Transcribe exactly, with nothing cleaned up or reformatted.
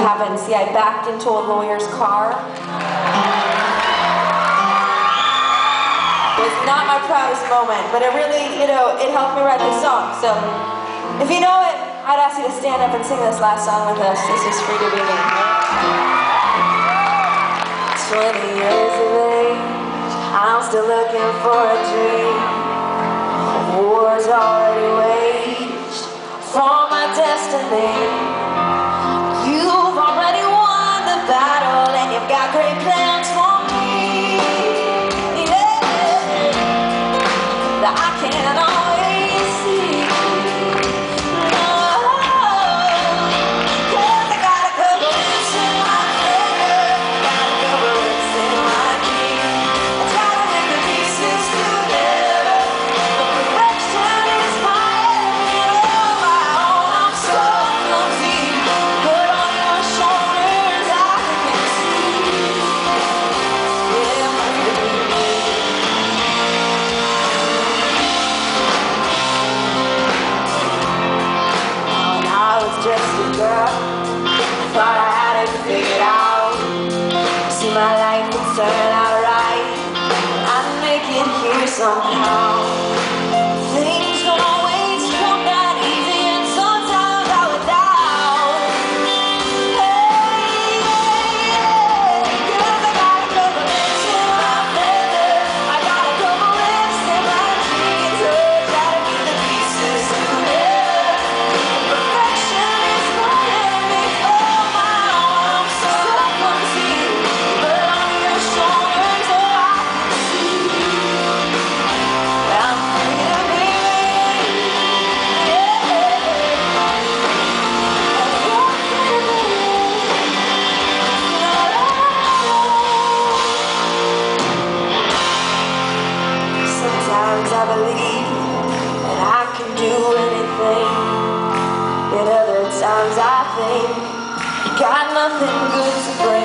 happened. See, I backed into a lawyer's car. It was not my proudest moment, but it really, you know, it helped me write this song. So, if you know it, I'd ask you to stand up and sing this last song with us. This is Free to Be Me. twenty years of age, I'm still looking for a dream. War's already waged for my destiny. You've already won the battle, and you've got great plans for me. Yeah, that I can't always see. No, 'cause I got a couple lips in my hair, got a couple lips in my key. I try to make the pieces together, but perfection is my enemy. On my own, I'm so clumsy, but on your shoulders I can see. Yeah, I'm free to be me. When I was just a girl, I thought I had it figured out. See, my life would turn out right, I'd make it here somehow. Things don't always come that easy, and sometimes I would doubt. Hey, hey, 'cause I got a couple lips in my feather, I got a couple lips in my jeans. So try to keep the pieces together. Perfection is my enemy. Oh my, I'm so clumsy, but on your shoulders, oh, I can see. I'm free to be me. Yeah, and you're free to be me. Sometimes I believe that I can do anything, yet other times I think I got nothing good to bring.